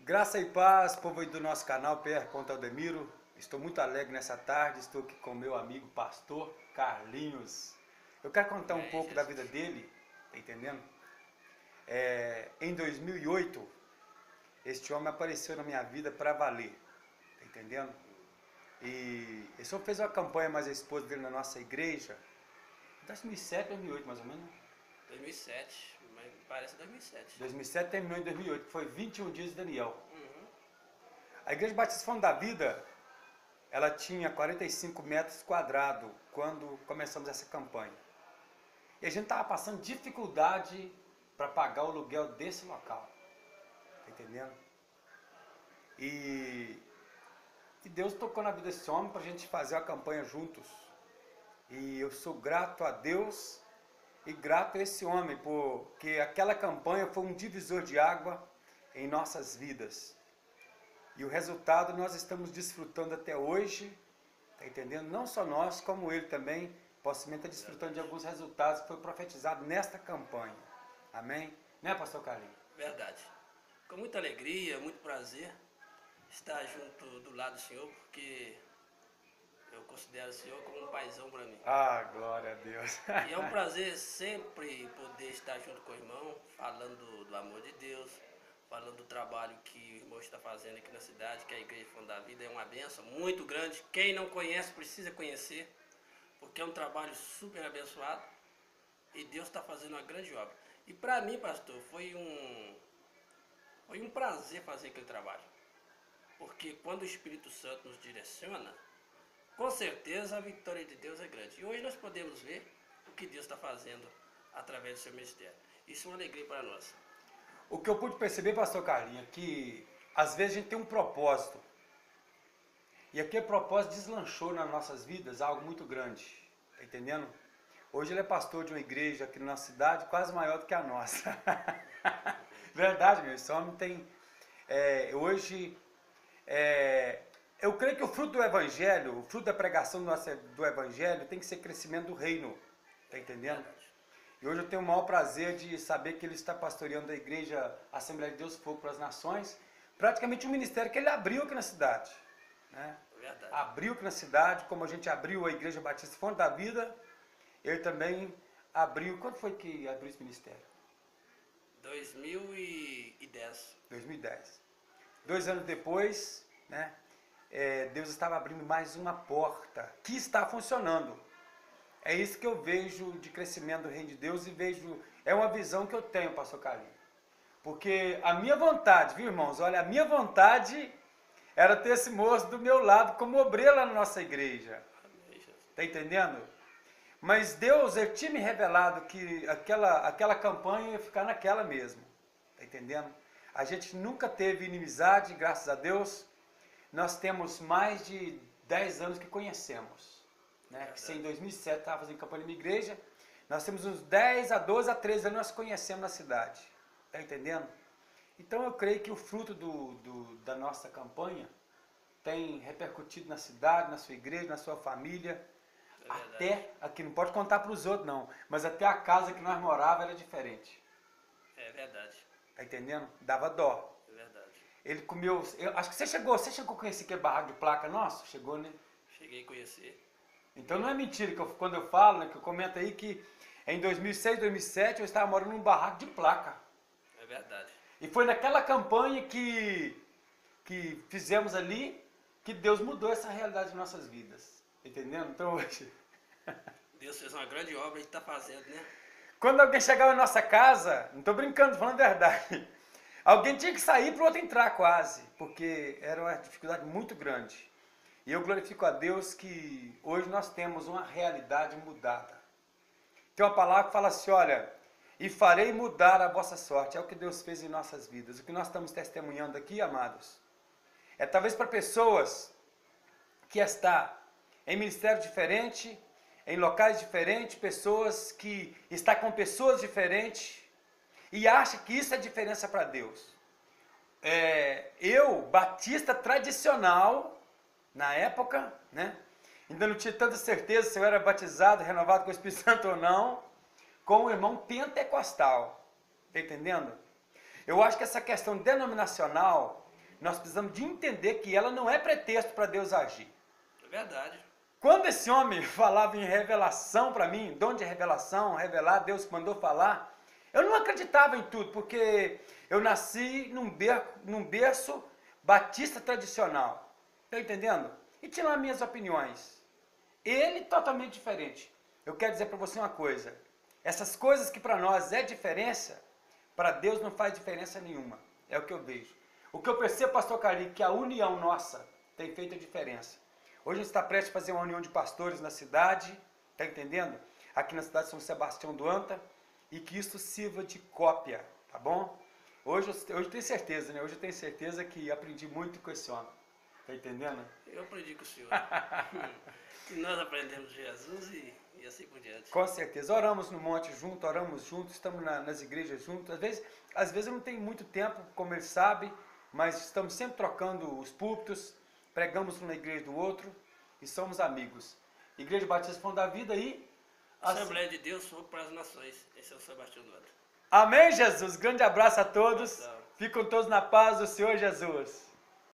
Graça e paz, povo aí do nosso canal PR Aldemiro. Estou muito alegre nessa tarde, estou aqui com meu amigo pastor Carlinhos. Eu quero contar um pouco da vida dele, tá entendendo? Em 2008, este homem apareceu na minha vida para valer, tá entendendo? E ele só fez uma campanha, mas a esposa dele na nossa igreja, 2007, 2008 mais ou menos. 2007, mas parece 2007. 2007 terminou em 2008, que foi 21 dias de Daniel. A Igreja Batista Fonte da Vida, ela tinha 45 metros quadrados quando começamos essa campanha. E a gente estava passando dificuldade para pagar o aluguel desse local. Tá entendendo? E Deus tocou na vida desse homem para a gente fazer a campanha juntos. E eu sou grato a Deus e grato a esse homem, porque aquela campanha foi um divisor de água em nossas vidas. E o resultado nós estamos desfrutando até hoje, tá entendendo? Não só nós, como ele também, possivelmente está desfrutando de alguns resultados que foi profetizado nesta campanha. Amém? Né, pastor Carlinhos? Verdade. Com muita alegria, muito prazer estar junto do lado do Senhor, porque eu considero o Senhor como um paizão para mim. Ah, glória a Deus. E é um prazer sempre poder estar junto com o irmão, falando do amor de Deus, falando do trabalho que o irmão está fazendo aqui na cidade, que é a Igreja Fonte da Vida. É uma bênção muito grande. Quem não conhece precisa conhecer, porque é um trabalho super abençoado e Deus está fazendo uma grande obra. E para mim, pastor, foi um prazer fazer aquele trabalho, porque quando o Espírito Santo nos direciona, com certeza a vitória de Deus é grande. E hoje nós podemos ver o que Deus está fazendo através do seu ministério. Isso é uma alegria para nós. O que eu pude perceber, pastor Carlinhos, é que às vezes a gente tem um propósito. E aquele propósito deslanchou nas nossas vidas algo muito grande. Tá entendendo? Hoje ele é pastor de uma igreja aqui na nossa cidade, quase maior do que a nossa. Verdade, meu. Esse homem tem... eu creio que o fruto do evangelho, o fruto da pregação do evangelho tem que ser crescimento do reino. Tá entendendo? Verdade. E hoje eu tenho o maior prazer de saber que ele está pastoreando a igreja Assembleia de Deus Fogo para as Nações, praticamente um ministério que ele abriu aqui na cidade. Né? Verdade. Abriu aqui na cidade, como a gente abriu a Igreja Batista Fonte da Vida, ele também abriu. Quando foi que abriu esse ministério? 2010. 2010. 2 anos depois, né, Deus estava abrindo mais uma porta que está funcionando. É isso que eu vejo de crescimento do reino de Deus e vejo, é uma visão que eu tenho, pastor Carlinhos. Porque a minha vontade, viu, irmãos? Olha, a minha vontade era ter esse moço do meu lado como obreiro lá na nossa igreja. Tá entendendo? Mas Deus, ele tinha me revelado que aquela campanha ia ficar naquela mesmo. Tá entendendo? A gente nunca teve inimizade, graças a Deus. Nós temos mais de 10 anos que conhecemos. Né? Que se em 2007 estava fazendo campanha na minha igreja, nós temos uns 10 a 12 a 13 anos nós conhecemos na cidade. Tá entendendo? Então eu creio que o fruto da nossa campanha tem repercutido na cidade, na sua igreja, na sua família. Até aqui, não pode contar para os outros não, mas até a casa que nós morávamos era diferente. É verdade. Tá entendendo? Dava dó. É verdade. Ele comeu, acho que você chegou a conhecer aquele barraco de placa nosso? Chegou, né? Cheguei a conhecer. Então não é mentira que quando eu falo, né, que eu comento aí que em 2006, 2007 eu estava morando num barraco de placa. É verdade. E foi naquela campanha que fizemos ali que Deus mudou essa realidade de nossas vidas. Entendendo? Então hoje... Deus fez uma grande obra e está fazendo, né? Quando alguém chegava em nossa casa, não estou brincando, tô falando a verdade, alguém tinha que sair para o outro entrar quase, porque era uma dificuldade muito grande. E eu glorifico a Deus que hoje nós temos uma realidade mudada. Tem uma palavra que fala assim, olha, e farei mudar a vossa sorte. É o que Deus fez em nossas vidas. O que nós estamos testemunhando aqui, amados, é talvez para pessoas que estão em ministério diferente, em locais diferentes, pessoas que estão com pessoas diferentes e acham que isso é diferença para Deus. Eu, batista tradicional, na época, né? Ainda não tinha tanta certeza se eu era batizado, renovado com o Espírito Santo ou não, com o irmão pentecostal. Está entendendo? Eu acho que essa questão denominacional nós precisamos de entender que ela não é pretexto para Deus agir. É verdade. Quando esse homem falava em revelação para mim, dom de revelação, revelar, Deus mandou falar, eu não acreditava em tudo, porque eu nasci num berço batista tradicional. Está entendendo? E tinha lá minhas opiniões. Ele totalmente diferente. Eu quero dizer para você uma coisa. Essas coisas que para nós é diferença, para Deus não faz diferença nenhuma. É o que eu vejo. O que eu percebo, pastor Carlinhos, que a união nossa tem feito a diferença. Hoje a gente está prestes a fazer uma união de pastores na cidade, está entendendo? Aqui na cidade de São Sebastião do Anta, e que isso sirva de cópia, tá bom? Hoje eu tenho certeza, né? Hoje eu tenho certeza que aprendi muito com esse homem. Tá entendendo? Eu aprendi com o senhor. E nós aprendemos de Jesus e assim por diante. Com certeza. Oramos no monte junto, oramos juntos, estamos nas igrejas juntos. Às vezes eu não tenho muito tempo, como ele sabe, mas estamos sempre trocando os púlpitos, pregamos um na igreja do outro e somos amigos. Igreja Batista Fonte da Vida e... Assembleia de Deus, fogo para as nações. Esse é o Sebastião do Anta. Amém, Jesus. Grande abraço a todos. Ficam todos na paz do Senhor Jesus.